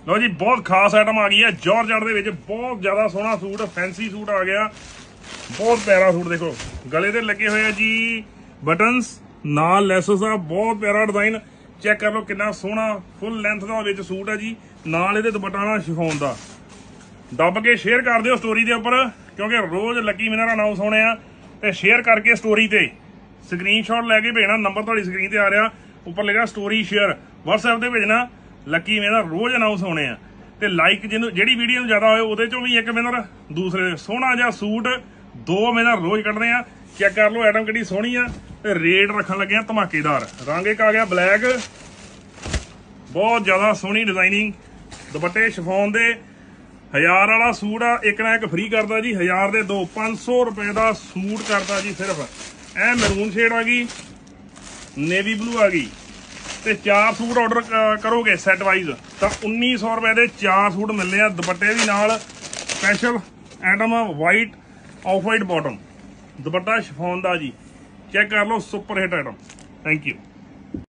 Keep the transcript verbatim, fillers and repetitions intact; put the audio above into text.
लो जी बहुत खास आइटम आ गई है जॉर्जेट दे विच बहुत ज्यादा सोहना सूट फैंसी सूट आ गया बहुत प्यारा सूट देखो गले ते लगे हुए जी बटन्स नाल लैसेस आ बहुत प्यारा डिजाइन चेक कर लो कितना सोहना फुल लेंथ दा विच सूट है जी नाल इहदे दुपट्टा ना शिफॉन दा दब के शेयर कर दिओ स्टोरी दे उपर क्योंकि रोज लकी विनर अनाउंस होने आ ते शेयर करके स्टोरी ते स्क्रीनशॉट लैके भेजना नंबर तुहाडी स्क्रीन ते आ रहा उपर लिखा स्टोरी शेयर WhatsApp ते भेजना लकी विनर रोज अनाउंस होने आ ते लाइक जिन्हों जिहड़ी वीडियो नूं ज्यादा होए उहदे चों भी एक विनर दूसरे सोहना जिहा सूट दो विनर रोज कढने आ चेक कर लो आइटम किहड़ी सोहनी आ ते रेट रखण लगे आ धमाकेदार रंग एक आ गया ब्लैक बहुत ज्यादा सोहनी डिजाइनिंग दुपट्टे शिफॉन दे हजार वाला सूट आ एक ना एक फ्री करता जी हजार दे दो पांच सौ रुपए का सूट करता जी सिर्फ ए मैरून शेड आ गई नेवी ब्लू आ गई ते चार सूट ऑर्डर करोगे सैट वाइज तो उन्नीस सौ रुपए के चार सूट मिलने हैं दुपट्टे भी नाल special item white off white bottom दुपट्टा शिफॉन दा जी चेक कर लो super hit item thank you.